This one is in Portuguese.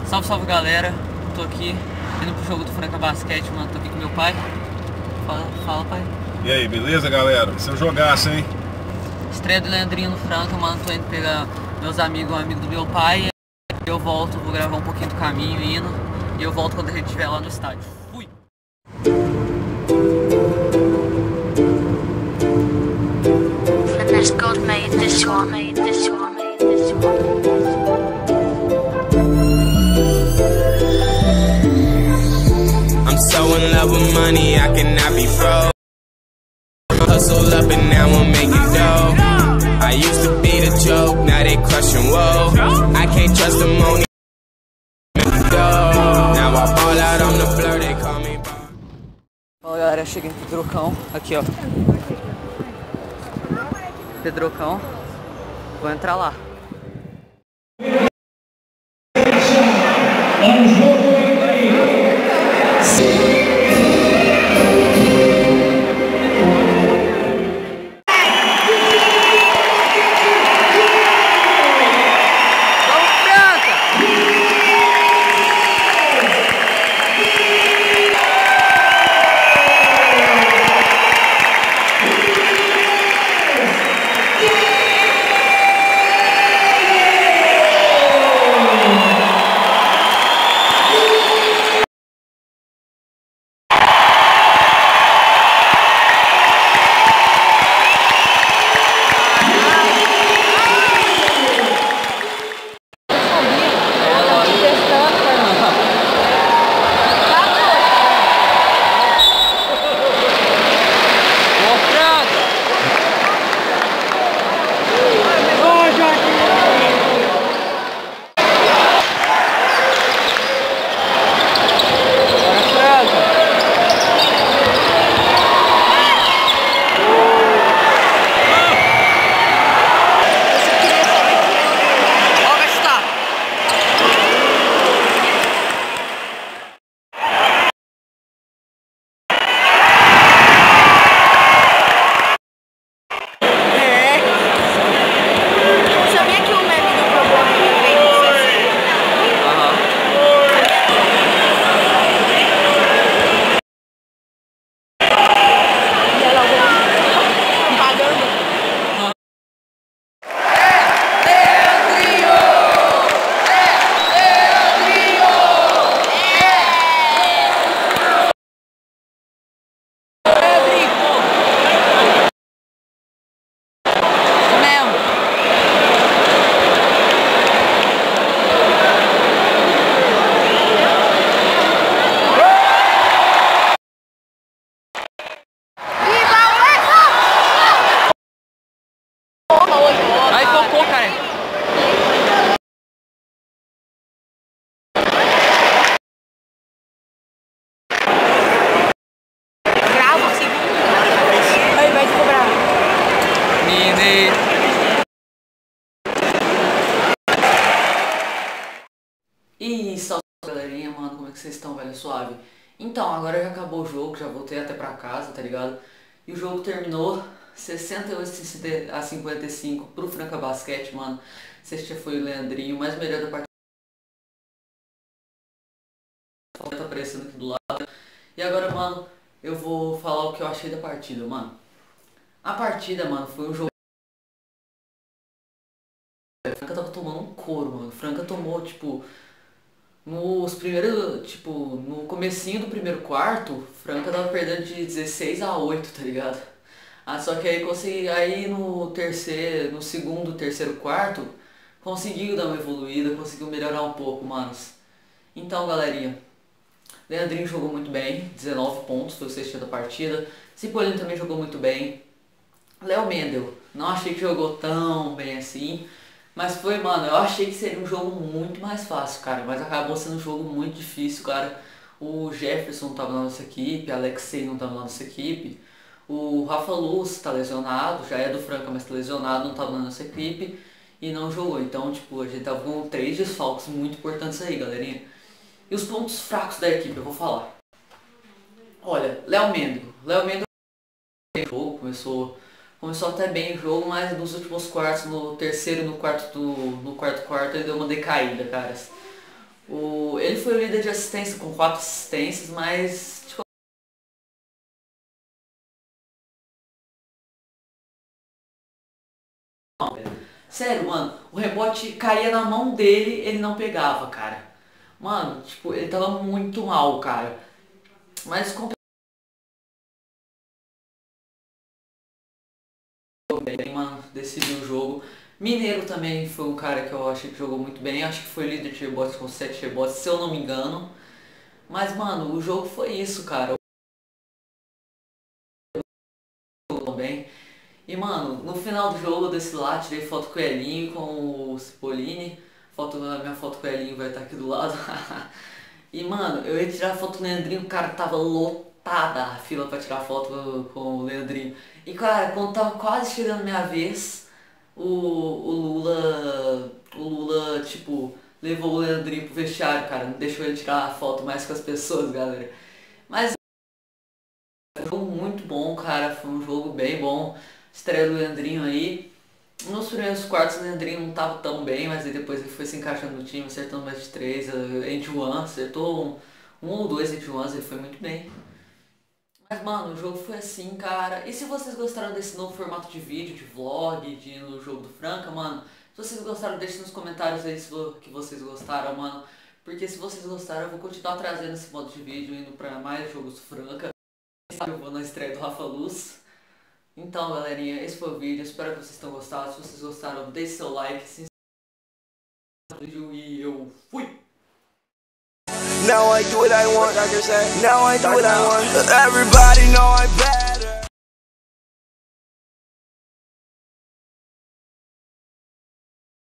Salve, salve galera, tô aqui indo pro jogo do Franca Basquete, mano, tô aqui com meu pai. Fala pai. E aí, beleza galera? Esse é um jogaço, hein? Estreia do Leandrinho no Franca, mano, tô indo pegar meus amigos, um amigo do meu pai. E eu volto, vou gravar um pouquinho do caminho indo. E eu volto quando a gente estiver lá no estádio. Fui! Unless God made this one, made this one, made this one. I'm so in love with money, I cannot be broke. Hustle up and now I'm making dough. I used to be the joke, now they crushing woe. I can't trust the money. Now I ball out on the blur, they call me. Fala galera, cheguei no Pedrocão, aqui ó. Pedrocão, vou entrar lá. Aí focou, cara. Grava o segundo. Aí vai cobrar. Mini. E salve galerinha, mano, como é que vocês estão, velho? Suave. Então, agora já acabou o jogo, já voltei até pra casa, tá ligado? E o jogo terminou 68 a 55 pro Franca Basquete, mano. Esse foi o Leandrinho, mais melhor da partida. Tá aparecendo aqui do lado. E agora, mano, eu vou falar o que eu achei da partida, mano. A partida, mano, foi um jogo. O Franca tava tomando um couro, mano. O Franca tomou, tipo, nos primeiros, tipo, no comecinho do primeiro quarto, o Franca tava perdendo de 16 a 8, tá ligado? Só que aí consegui, aí no terceiro, no segundo, terceiro quarto, conseguiu dar uma evoluída, conseguiu melhorar um pouco, manos. Então, galerinha, Leandrinho jogou muito bem, 19 pontos, foi o sexto da partida. Cipollino também jogou muito bem. Léo Mendel, não achei que jogou tão bem assim, mas foi, mano, eu achei que seria um jogo muito mais fácil, cara, mas acabou sendo um jogo muito difícil, cara. O Jefferson não tava na nossa equipe, Alexei não tava na nossa equipe. O Rafa Luz tá lesionado, já é do Franca, mas tá lesionado, não tava na nossa equipe e não jogou. Então, tipo, a gente tava com 3 desfalques muito importantes aí, galerinha. E os pontos fracos da equipe, eu vou falar. Olha, Léo Mendel começou até bem o jogo, mas nos últimos quartos, no terceiro e no quarto quarto, ele deu uma decaída, caras. Ele foi o líder de assistência com 4 assistências, mas tipo, sério, mano, o rebote caía na mão dele, ele não pegava, cara. Mano, tipo, ele tava muito mal, cara. Mas mano, decidiu o jogo. Mineiro também foi um cara que eu achei que jogou muito bem. Acho que foi líder de rebotes com 7 rebotes, se eu não me engano. Mas, mano, o jogo foi isso, cara. Bem. E, mano, no final do jogo eu desci lá, tirei foto com o Elinho e com o Cipollini. Minha foto com o Elinho vai estar aqui do lado. E, mano, eu ia tirar foto com o Leandrinho, o cara tava lotada a fila pra tirar foto com o Leandrinho. E, cara, quando tava quase chegando minha vez, o Lula, tipo, levou o Leandrinho pro vestiário, cara. Não deixou ele tirar foto mais com as pessoas, galera. Mas foi um jogo muito bom, cara. Foi um jogo bem bom. Estreia do Leandrinho aí. Nos primeiros quartos o Leandrinho não tava tão bem, mas aí depois ele foi se encaixando no time, acertando mais de 3, end one, acertou um ou 2 end ones, ele foi muito bem. Mas, mano, o jogo foi assim, cara. E se vocês gostaram desse novo formato de vídeo, de vlog, de no jogo do Franca, mano, se vocês gostaram, deixem nos comentários aí que vocês gostaram, mano. Porque se vocês gostaram, eu vou continuar trazendo esse modo de vídeo, indo pra mais jogos do Franca. Eu vou na estreia do Rafa Luz. Então, galerinha, esse foi o vídeo. Espero que vocês tenham gostado. Se vocês gostaram, deixe seu like, se inscreva no vídeo e eu fui! Now I do what I want, now I do what I want. Everybody know I'm bad.